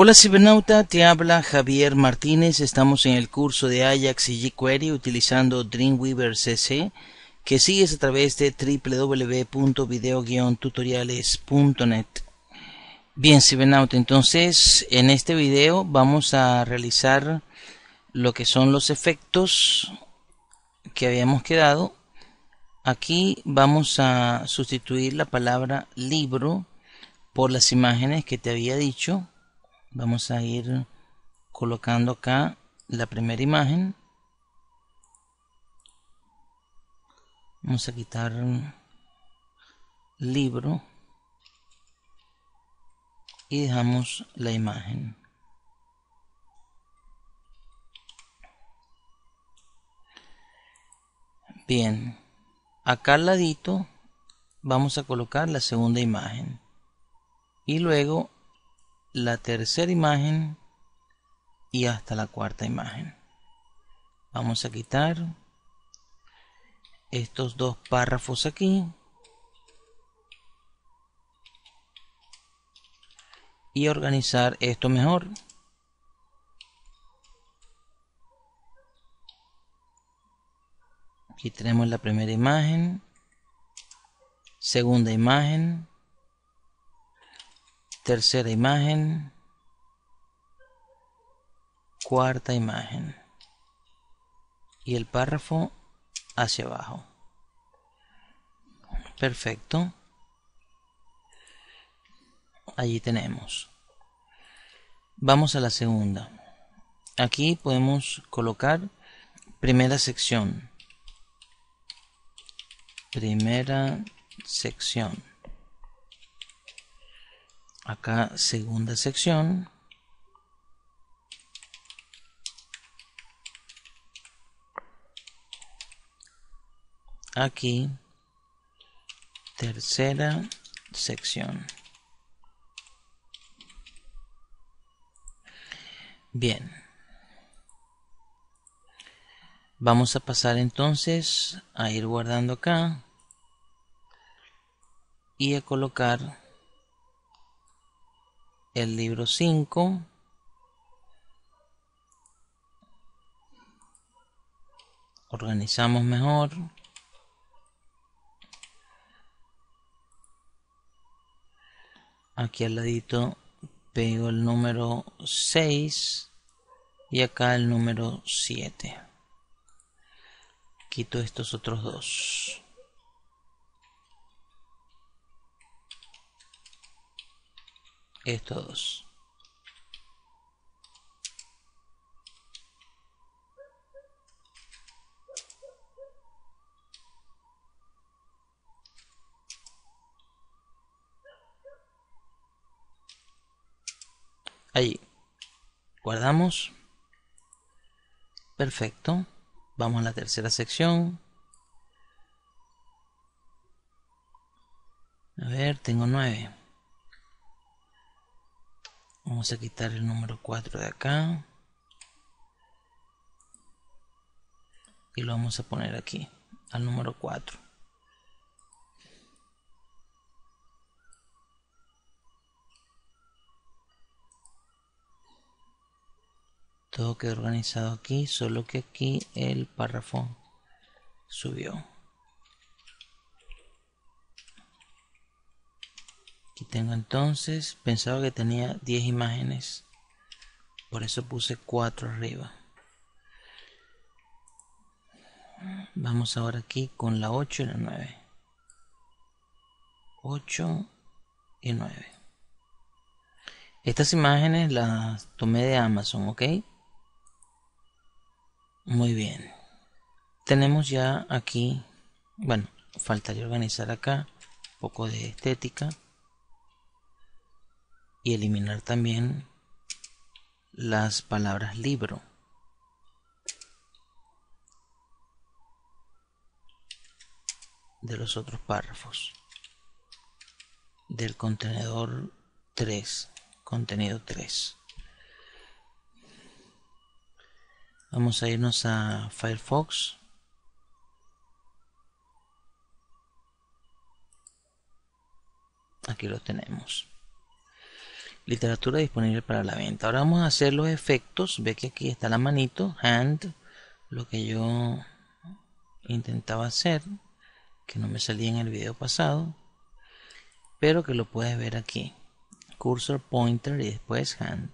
Hola cibernauta, te habla Javier Martínez. Estamos en el curso de Ajax y jQuery utilizando Dreamweaver CC, que sigues a través de www.video-tutoriales.net. Bien cibernauta, entonces en este video vamos a realizar lo que son los efectos que habíamos quedado. Aquí vamos a sustituir la palabra libro por las imágenes que te había dicho. Vamos a ir colocando acá la primera imagen. Vamos a quitar libro y dejamos la imagen. Bien, acá al ladito vamos a colocar la segunda imagen y luego la tercera imagen y hasta la cuarta imagen. Vamos a quitar estos dos párrafos aquí y organizar esto mejor. Aquí tenemos la primera imagen, segunda imagen, tercera imagen, cuarta imagen y el párrafo hacia abajo. Perfecto. Allí tenemos. Vamos a la segunda. Aquí podemos colocar primera sección. Primera sección. Acá segunda sección. Aquí tercera sección. Bien. Vamos a pasar entonces a ir guardando acá y a colocar el libro 5. Organizamos mejor. Aquí al ladito pego el número 6 y acá el número 7. Quito estos otros dos. Estos dos. Ahí. Guardamos. Perfecto. Vamos a la tercera sección. A ver, tengo 9. Vamos a quitar el número 4 de acá. Y lo vamos a poner aquí, al número 4. Todo quedó organizado aquí, solo que aquí el párrafo subió. Aquí tengo entonces, pensaba que tenía 10 imágenes, por eso puse 4 arriba. Vamos ahora aquí con la 8 y la 9. 8 y 9. Estas imágenes las tomé de Amazon, ¿ok? Muy bien. Tenemos ya aquí, bueno, faltaría organizar acá un poco de estética y eliminar también las palabras libro. De los otros párrafos del contenedor 3, contenido 3. Vamos a irnos a Firefox. Aquí lo tenemos. Literatura disponible para la venta. Ahora vamos a hacer los efectos. Ve que aquí está la manito, hand, lo que yo intentaba hacer, que no me salía en el video pasado, pero que lo puedes ver aquí. Cursor, pointer y después hand.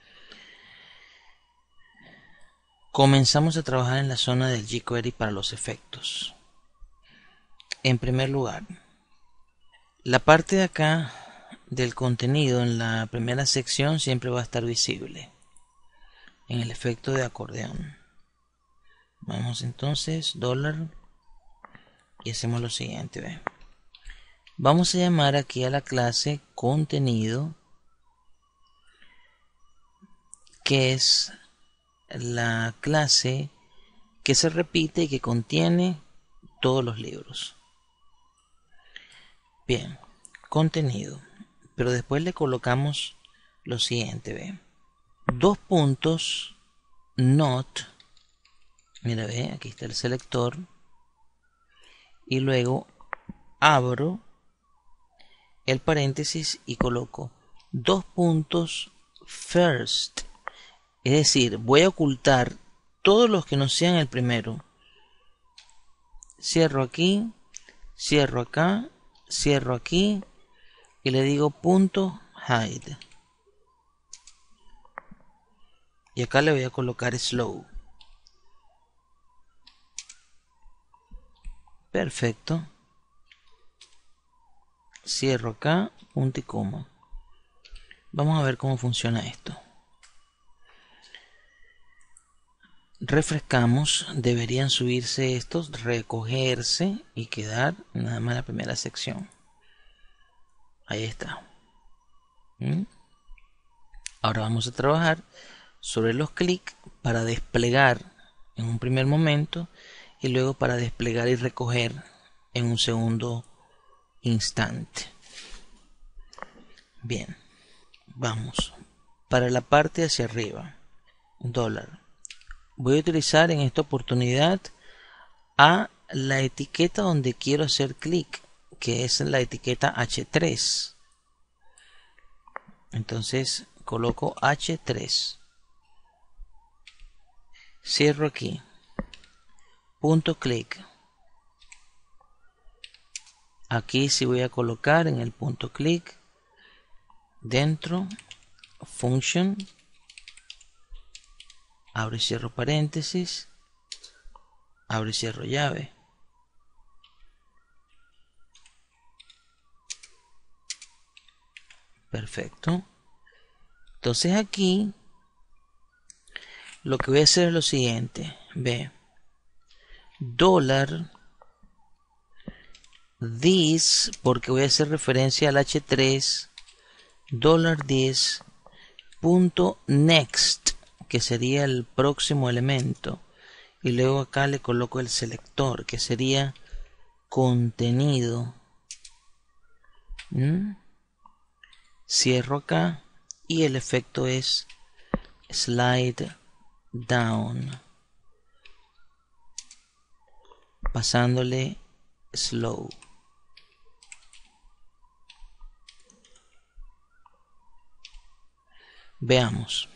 Comenzamos a trabajar en la zona del jQuery para los efectos. En primer lugar, la parte de acá del contenido en la primera sección siempre va a estar visible en el efecto de acordeón. Vamos entonces, dólar, y hacemos lo siguiente. ¿Ve? Vamos a llamar aquí a la clase contenido, que es la clase que se repite y que contiene todos los libros. Bien, contenido, pero después le colocamos lo siguiente. ¿Ve? Dos puntos, not, mira, ve, aquí está el selector, y luego abro el paréntesis y coloco dos puntos first, es decir, voy a ocultar todos los que no sean el primero. Cierro aquí, cierro acá, cierro aquí y le digo punto hide, y acá le voy a colocar slow. Perfecto. Cierro acá, punto y coma. Vamos a ver cómo funciona esto. Refrescamos, deberían subirse estos, recogerse y quedar nada más la primera sección. Ahí está. Ahora vamos a trabajar sobre los clics para desplegar en un primer momento y luego para desplegar y recoger en un segundo instante. Bien, vamos para la parte hacia arriba, dólar. Voy a utilizar en esta oportunidad a la etiqueta donde quiero hacer clic, que es la etiqueta H3. Entonces coloco H3, cierro aquí, punto clic. Aquí sí voy a colocar en el punto clic dentro function, abro y cierro paréntesis, abro y cierro llave. Perfecto. Entonces aquí lo que voy a hacer es lo siguiente. Ve, dólar this, porque voy a hacer referencia al H3, dólar this punto next, que sería el próximo elemento, y luego acá le coloco el selector, que sería contenido. Cierro acá y el efecto es slide down, pasándole slow. Veamos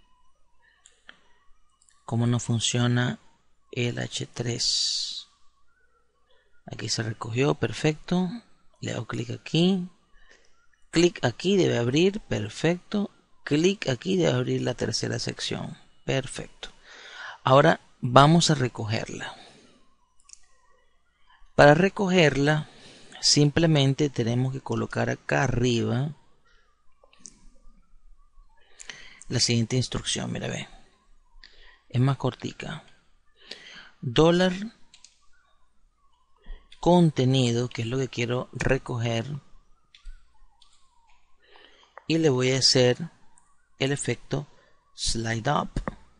cómo no funciona el H3. Aquí se recogió, perfecto. Le hago clic aquí, debe abrir, perfecto. Clic aquí, debe abrir la tercera sección, perfecto. Ahora vamos a recogerla. Para recogerla simplemente tenemos que colocar acá arriba la siguiente instrucción. Mira, ve, es más cortica. Dólar contenido, que es lo que quiero recoger, y le voy a hacer el efecto slide up.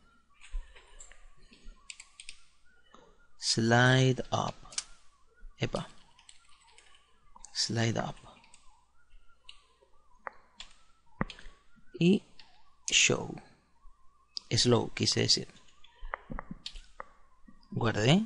Slide up. Epa. Slide up. Y show. Slow, quise decir. Guardé.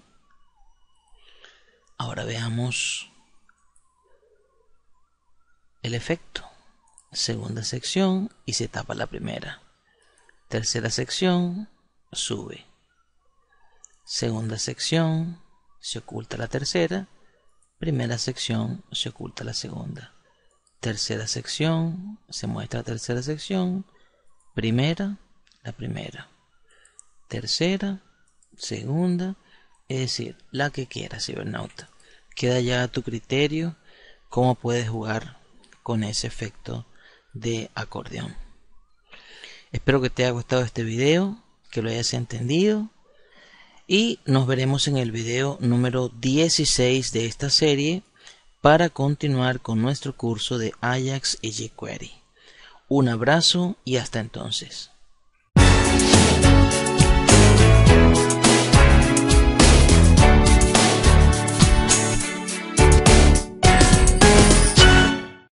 Ahora veamos el efecto. segunda sección y se tapa la primera. Tercera sección, sube. Segunda sección, se oculta la tercera. Primera sección, se oculta la segunda. Tercera sección, se muestra la tercera sección. Primera, la primera. Tercera, segunda, es decir, la que quieras, cibernauta. Queda ya a tu criterio cómo puedes jugar con ese efecto de acordeón. Espero que te haya gustado este video, que lo hayas entendido, y nos veremos en el video número 16 de esta serie para continuar con nuestro curso de Ajax y jQuery. Un abrazo y hasta entonces.